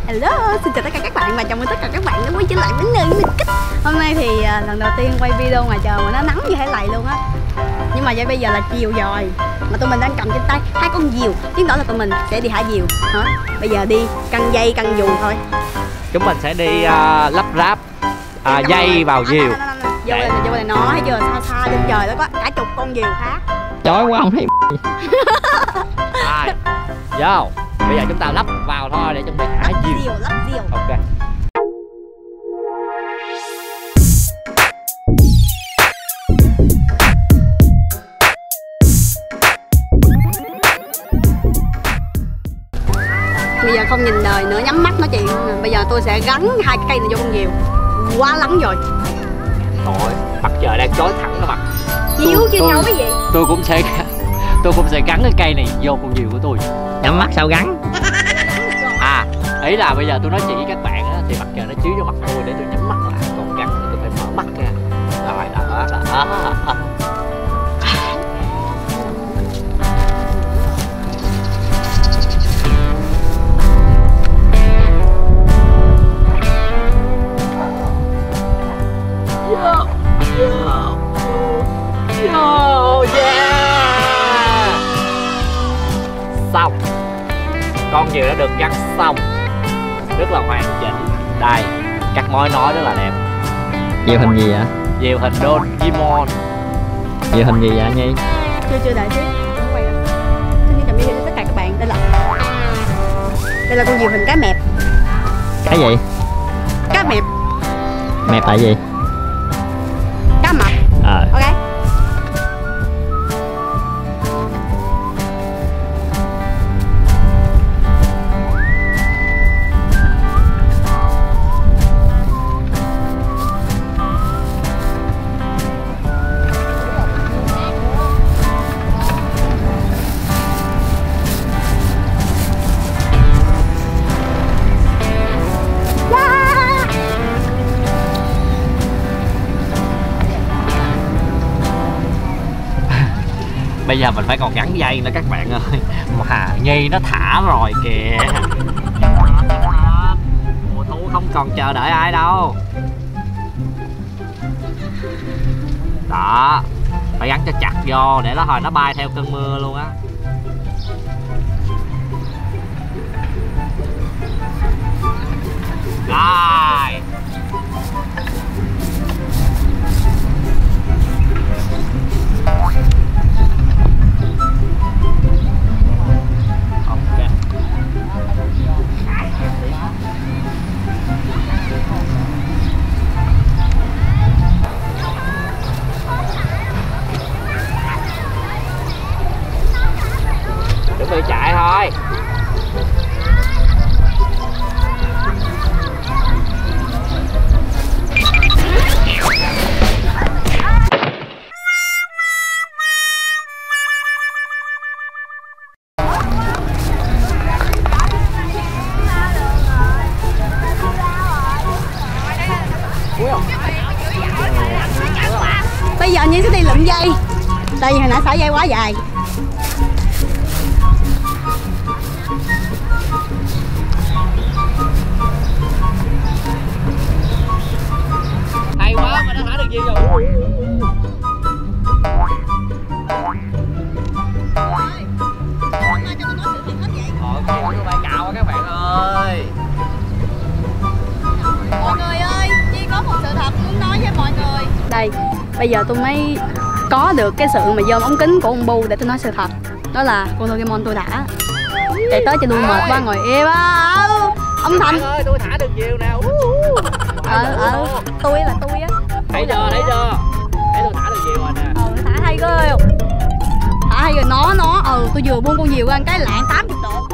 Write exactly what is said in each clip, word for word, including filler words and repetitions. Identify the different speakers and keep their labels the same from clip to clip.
Speaker 1: Hello, xin chào tất cả các bạn và chào mừng tất cả các bạn đã quay trở lại với nơi mình kích. Hôm nay thì uh, lần đầu tiên quay video ngoài trời mà nó nắng như thế này luôn á. Nhưng mà vậy bây giờ là chiều rồi mà tụi mình đang cầm trên tay hai con diều, chứng tỏ là tụi mình sẽ đi thả diều. Hả? Bây giờ đi căng dây căng dù thôi.
Speaker 2: Chúng mình sẽ đi uh, lắp ráp uh, dây vào diều.
Speaker 1: Vô đây, vô đây nó thấy chưa, xa xa trên trời đó có cả chục con diều khác.
Speaker 2: Chói quá không thấy. Rồi, vô. Bây giờ chúng ta lắp vào thôi để chuẩn bị thả diều.
Speaker 1: Diều, lắp diều.
Speaker 2: Ok.
Speaker 1: Bây giờ không nhìn đời nữa, nhắm mắt nói chuyện. Bây giờ tôi sẽ gắn hai cái cây này vô con diều. Quá lắng rồi.
Speaker 2: Thôi, mặt trời đang chói thẳng đó mặt.
Speaker 1: Diều chứ đâu cái gì.
Speaker 2: Tôi cũng sẽ tôi cũng sẽ gắn cái cây này vô con diều của tôi. Nhắm mắt sao gắn? À, ý là bây giờ tôi nói chuyện với các bạn á, thì mặt trời nó chiếu vô mặt tôi để tôi nhắm mắt lại, còn gắn thì tôi phải mở mắt ra. Rồi, đó, đó. Oh yeah! Xong. Con diều đã được gắn xong, rất là hoàn chỉnh. Đây, các mối nối rất là đẹp.
Speaker 3: Diều hình gì vậy?
Speaker 2: Diều hình Doraemon.
Speaker 3: Diều hình gì vậy anh Nhi?
Speaker 1: Chưa chưa đợi chứ, không quay đâu. Xin chào với tất cả các bạn, đây là đây là con diều hình cá mẹp.
Speaker 3: Cái gì?
Speaker 1: Cá mẹp.
Speaker 3: Mẹp tại gì?
Speaker 1: Cá mập.
Speaker 3: Ờ.
Speaker 1: Ok.
Speaker 2: Bây giờ mình phải còn gắn dây nữa các bạn ơi. Mà Nhi nó thả rồi kìa. Mùa thu không còn chờ đợi ai đâu. Đó, phải gắn cho chặt vô để nó hồi nó bay theo cơn mưa luôn á. Rồi. Chuẩn bị chạy thôi.
Speaker 1: Bây giờ Nhi sẽ đi lượm dây. Tại vì hồi nãy xả dây quá dài.
Speaker 2: Hay quá mà nó thả được gì rồi. Ôi, kìa bay cạo các bạn ơi.
Speaker 1: Mọi người ơi, Nhi có một sự thật muốn nói với mọi người. Đây, bây giờ tôi mới có được cái sự mà dòm ống kính của ông Bu để tôi nói sự thật. Đó là con Doraemon tôi đã chạy tới cho tôi mệt quá ngồi im á. Ông Thành
Speaker 2: ơi, tôi thả được diều nào.
Speaker 1: Ờ, ờ, tôi là tôi á.
Speaker 2: Thấy chưa, thấy chưa? Thấy tôi thả được diều rồi nè.
Speaker 1: Ờ, thả hay ghê không? Thả hay rồi nó, nó, ừ, tôi vừa buông con diều ra cái lạng tám mươi độ.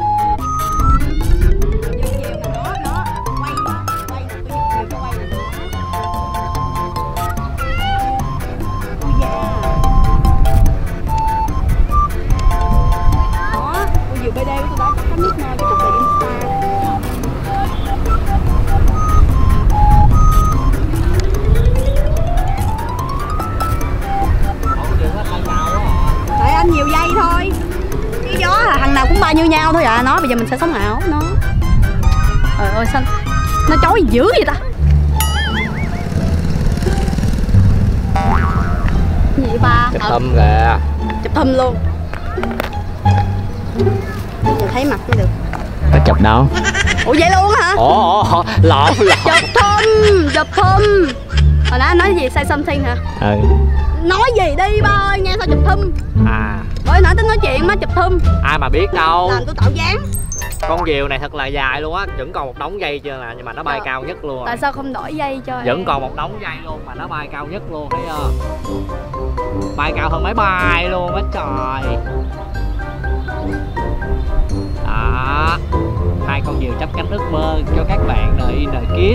Speaker 1: Diều diều mà nó, nó, quay mà, quay, tôi diều cho quay nè. Ui da. Đó, con diều bê đê của tôi đã chắc cánh nước nơi cái cục này Insta. Tại anh nhiều dây thôi. Cái gió là thằng nào cũng bay như nhau thôi à. Nó bây giờ mình sẽ sống ảo nó. Trời ơi ơi xanh, nó chói dữ vậy ta. Gì vậy ba?
Speaker 2: Chụp thâm kìa.
Speaker 1: Chụp thâm luôn. Giờ thấy mặt mới được.
Speaker 3: Có chụp đâu.
Speaker 1: Ủa vậy luôn hả?
Speaker 2: Ồ, ồ lộn lộn.
Speaker 1: Chụp thâm, chụp thâm. Hồi nãy nói gì, say something hả?
Speaker 3: Ừ.
Speaker 1: Nói gì đi ba ơi, nghe sao chụp thâm.
Speaker 2: À.
Speaker 1: Bởi nãy tính nói chuyện má chụp thâm.
Speaker 2: Ai mà biết đâu.
Speaker 1: Làm tôi tạo dáng.
Speaker 2: Con diều này thật là dài luôn á, vẫn còn một đống dây chưa nè, nhưng mà nó bay
Speaker 1: Ờ.
Speaker 2: cao nhất luôn rồi.
Speaker 1: Tại sao không đổi dây cho
Speaker 2: Vẫn
Speaker 1: em?
Speaker 2: còn một đống dây luôn mà nó bay cao nhất luôn, thấy chưa? Bay cao hơn máy bay luôn á trời. Đó, hai con diều chắp cánh ước mơ cho các bạn đời in đời kids.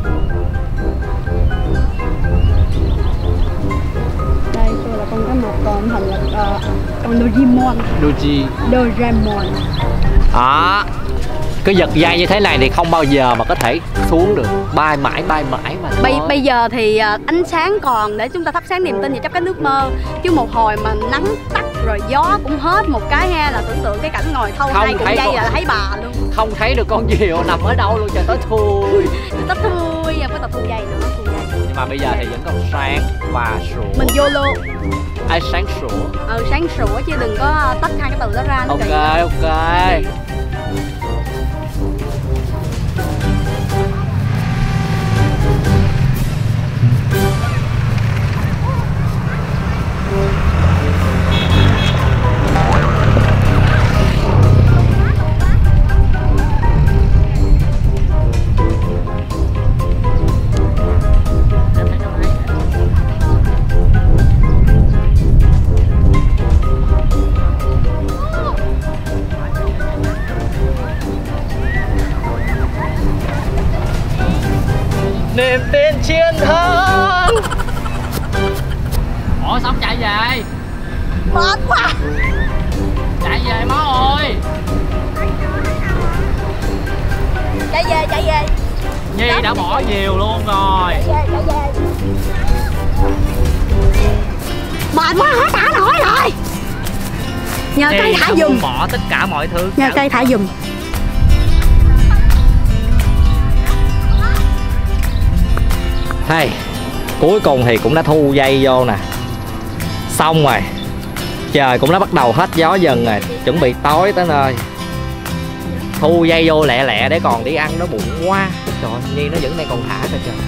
Speaker 1: Đây tôi là con cá mập, còn Thành là uh, con Doraemon.
Speaker 2: Doji.
Speaker 1: Doraemon.
Speaker 2: Đó, cái giật dây như thế này thì không bao giờ mà có thể xuống được, bay mãi bay mãi mà
Speaker 1: Bây,
Speaker 2: thôi.
Speaker 1: bây giờ thì uh, ánh sáng còn để chúng ta thắp sáng niềm tin và chấp cánh ước mơ. Chứ một hồi mà nắng tắt rồi gió cũng hết một cái ha, là tưởng tượng cái cảnh ngồi thâu
Speaker 2: Không
Speaker 1: hai cụm
Speaker 2: thấy
Speaker 1: dây
Speaker 2: con-
Speaker 1: là thấy bà luôn.
Speaker 2: Không thấy được con diều nằm ở đâu luôn, trời tối thui.
Speaker 1: Tất thui, có tập thu dây nữa, thu dây.
Speaker 2: Nhưng mà bây giờ thì vẫn còn sáng và sủa.
Speaker 1: Mình vô luôn.
Speaker 2: Ai sáng sủa.
Speaker 1: Ừ, sáng sủa chứ đừng có tách hai cái từ đó ra. Nó
Speaker 2: Ok
Speaker 1: kỳ.
Speaker 2: ok. Niềm tin chiến thắng. Ủa xong chạy về.
Speaker 1: Mệt quá.
Speaker 2: Chạy về máu ơi.
Speaker 1: Chạy về, chạy về.
Speaker 2: Nhi đã bỏ diều luôn rồi.
Speaker 1: Chạy về, chạy về. Mệt quá, hết thả nổi rồi. Nhờ
Speaker 2: Nhi
Speaker 1: cây thả
Speaker 2: đã
Speaker 1: giùm.
Speaker 2: buông bỏ tất cả mọi thứ.
Speaker 1: Nhờ cây thả giùm.
Speaker 2: Hey, cuối cùng thì cũng đã thu dây vô nè. Xong rồi. Trời cũng đã bắt đầu hết gió dần rồi, chuẩn bị tối tới nơi. Thu dây vô lẹ lẹ để còn đi ăn, nó bụng quá. Trời ơi, Nhi nó vẫn đang còn thả kìa trời.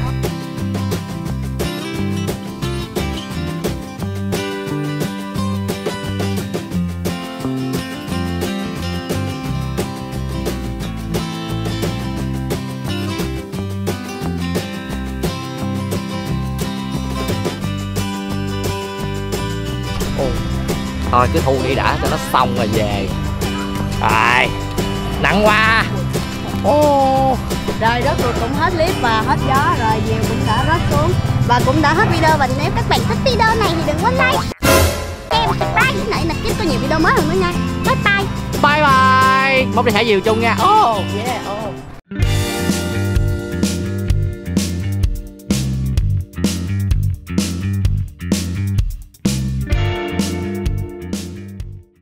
Speaker 2: Thôi cứ thu đi đã cho nó xong rồi về. Rồi, nặng quá.
Speaker 1: Ô, rồi rớt ruột cũng hết clip và hết gió rồi, diều cũng đã rớt xuống và cũng đã hết video. Và nếu các bạn thích video này thì đừng quên like, em subscribe với lại nè, có nhiều video mới hơn nữa nha. Bye bye.
Speaker 2: Bye bye. Mong đi thả diều chung nha. Oh,
Speaker 1: Yeah. Oh.